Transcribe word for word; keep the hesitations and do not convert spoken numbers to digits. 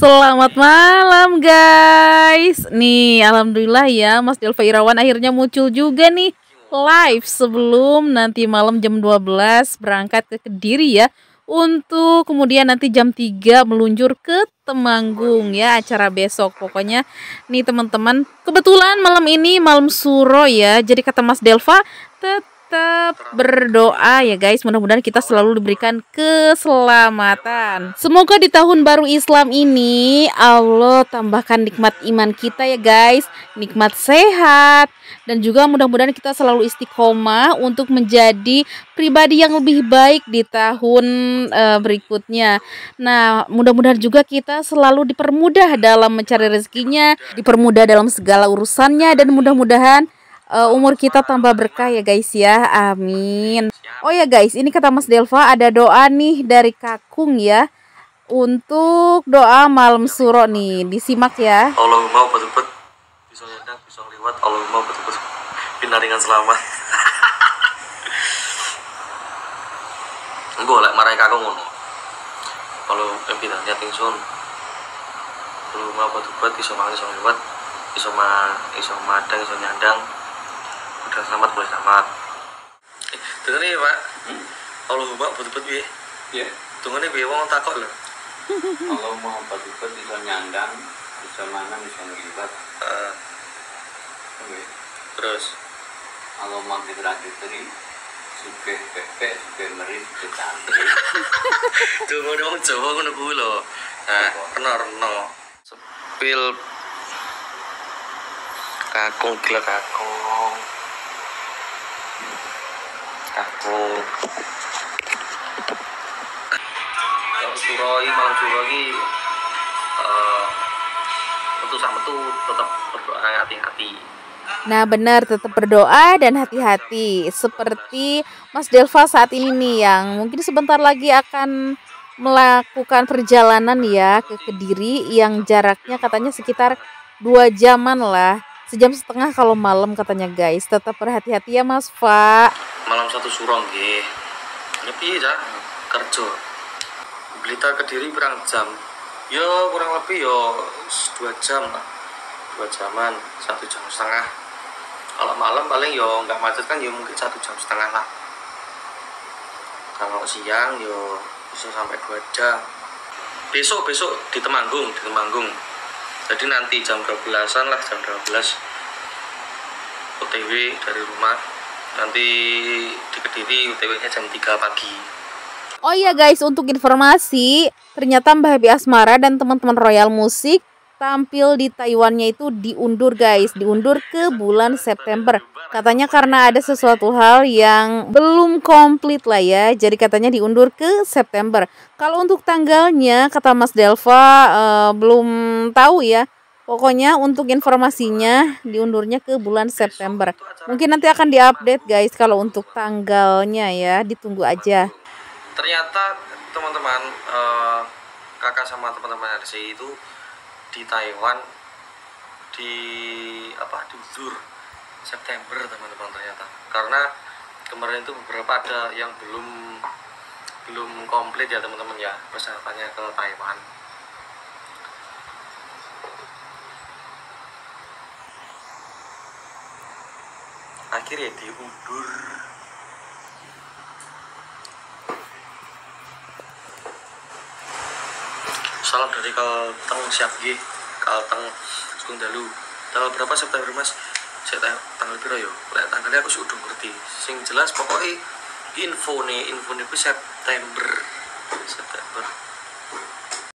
Selamat malam guys. Nih alhamdulillah ya Mas Delva Irawan akhirnya muncul juga nih live sebelum nanti malam jam dua belas berangkat ke Kediri ya. Untuk kemudian nanti jam tiga meluncur ke Temanggung ya acara besok. Pokoknya nih teman-teman, kebetulan malam ini malam suro ya. Jadi kata Mas Delva tetap berdoa ya guys, mudah-mudahan kita selalu diberikan keselamatan. Semoga di tahun baru Islam ini Allah tambahkan nikmat iman kita ya guys, nikmat sehat, dan juga mudah-mudahan kita selalu istiqomah untuk menjadi pribadi yang lebih baik di tahun uh, berikutnya. Nah, mudah-mudahan juga kita selalu dipermudah dalam mencari rezekinya, dipermudah dalam segala urusannya, dan mudah-mudahan Uh, umur kita tambah berkah ya guys ya, amin. Oh ya guys, ini kata Mas Delva ada doa nih dari Kakung ya, untuk doa malam suro nih, disimak ya. Allahumma obat-obat bisa nyandang bisa lewat, Allahumma obat-obat pinaringan selamat. Gue lek marai Kakung ngono, kalau pimpinan niat ingsun Allahumma obat-obat bisa mangan bisa lewat, bisa ma bisa madang bisa nyandang, udah selamat boleh selamat. Eh, dengar nih Pak, hmm? Allahumma obat-obat piye? Iya. Dengar nih piye wong takok lho. Allahumma obat-obat bisa nyandang, bisa mangan, bisa ngelibat. Uh, okay. Terus Allahumma fitri sugih bebek, sugih meri, sugih santri. Tuh ngono wong Jawa ngono kuwi lho. Nah, reno-reno. Sepil Kakung gila Kakung. Kakung. Kalau suroi malam suroi uh, metu sak metu tetap berdoa hati-hati. Nah benar, tetap berdoa dan hati-hati. Seperti Mas Delva saat ini nih yang mungkin sebentar lagi akan melakukan perjalanan ya ke Kediri yang jaraknya katanya sekitar dua jaman lah, sejam setengah kalau malam katanya guys. Tetap berhati-hati ya Mas Fa. Malam satu surong nggih. Nyepi ya kerja. Blitar Kediri berang jam? Yo kurang lebih yo dua jam lah. Dua jaman, satu jam setengah. Kalau malam paling yo nggak macet kan yo mungkin satu jam setengah lah. Kalau siang yo bisa sampai dua jam. Besok besok di Temanggung, di Temanggung. Jadi nanti jam dua belasan lah, jam dua belas O T W dari rumah. Nanti di Kediri O T W-nya jam tiga pagi. Oh iya guys, untuk informasi, ternyata Mbak Happy Asmara dan teman-teman Royal Music tampil di Taiwannya itu diundur guys, diundur ke bulan September. Katanya karena ada sesuatu hal yang belum komplit lah ya, jadi katanya diundur ke September. Kalau untuk tanggalnya, kata Mas Delva uh, belum tahu ya. Pokoknya untuk informasinya diundurnya ke bulan September. Mungkin nanti akan diupdate guys kalau untuk tanggalnya ya, ditunggu aja. Ternyata teman-teman, uh, kakak sama teman-teman R C itu di Taiwan di apa diundur September teman-teman, ternyata karena kemarin itu beberapa ada yang belum belum komplit ya teman-teman ya persiapannya ke Taiwan. Akhirnya diundur. Salam dari Kalteng siap G, Kalteng Gunung Dalu. Tanggal berapa September Mas? Saya tanggal piro yo? Lek tanggalnya aku sudah ngerti. Sing jelas pokoknya info nih, info nih September. September.